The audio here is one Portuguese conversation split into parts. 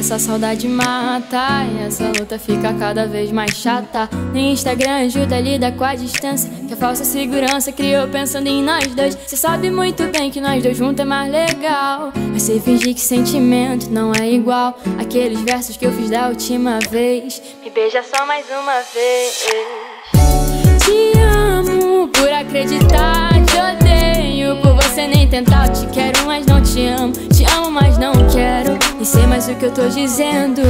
essa saudade mata e essa luta fica cada vez mais chata. Nem Instagram ajuda a lidar com a distância que a falsa segurança criou pensando em nós dois. Cê sabe muito bem que nós dois juntos é mais legal, mas cê fingir que sentimento não é igual aqueles versos que eu fiz da última vez. Me beija só mais uma vez. Te amo por acreditar, te odeio por você nem tentar. Eu te quero, mas não te amo. Te amo, mas não quero e sei mais o que eu tô dizendo.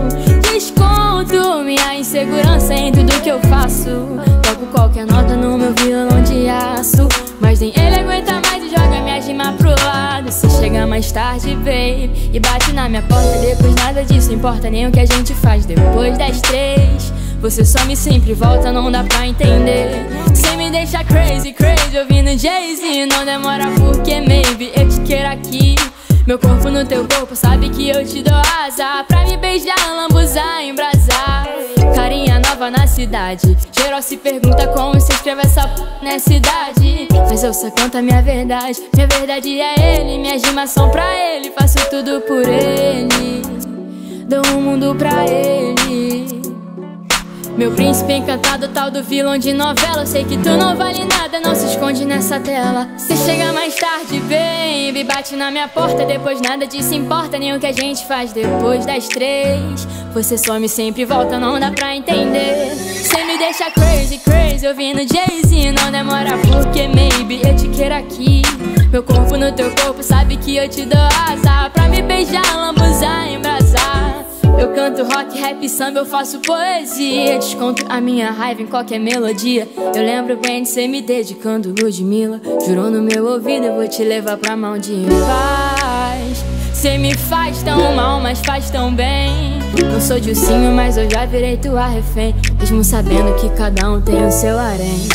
Desconto minha insegurança em tudo que eu faço. Toco qualquer nota no meu violão de aço, mas nem ele aguenta mais e joga minha rima pro lado. Se chega mais tarde, baby, e bate na minha porta, depois nada disso importa, nem o que a gente faz depois das 3. Você some sempre volta, não dá pra entender. Cê me deixa crazy, crazy, ouvindo Jay-Z. Não demora porque maybe eu te quero aqui. Meu corpo no teu corpo, sabe que eu te dou asa pra me beijar, lambuzar, embrasar. Carinha nova na cidade, geral se pergunta como se escreve essa p*** nessa idade. Mas eu só canto a minha verdade é ele. Minhas rimas são pra ele, faço tudo por ele. Dou o mundo pra ele. Meu príncipe encantado, tal do vilão de novela. Eu sei que tu não vale nada, não se esconde nessa tela. Se chega mais tarde, baby, bate na minha porta, depois nada disso importa, nem o que a gente faz depois das 3. Você some sempre e volta, não dá pra entender. Cê me deixa crazy, crazy, ouvindo Jay-Z. Não demora porque maybe eu te quero aqui. Meu corpo no teu corpo, sabe que eu te dou asa pra me beijar, lambuzar, embrasar. Eu canto rock, rap, samba, eu faço poesia. Desconto a minha raiva em qualquer melodia. Eu lembro bem de cê me dedicando, Ludmilla. Jurou no meu ouvido, eu vou te levar pra mão de paz. Cê me faz tão mal, mas faz tão bem. Não sou de ursinho, mas eu já virei tua refém, mesmo sabendo que cada um tem o seu harém.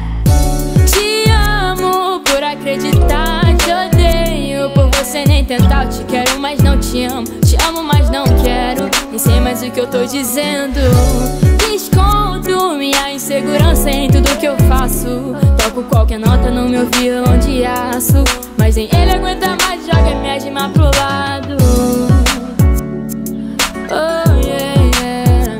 Te amo por acreditar, te odeio por você nem tentar. Eu te quero, mas não te amo. Te amo, mas não quero, nem sei mais o que eu tô dizendo. Desconto minha insegurança em tudo que eu faço. Toco qualquer nota no meu violão de aço, mas nem ele aguenta mais e joga minha rima pro lado. Oh yeah, yeah.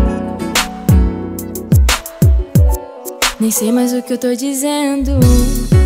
Nem sei mais o que eu tô dizendo.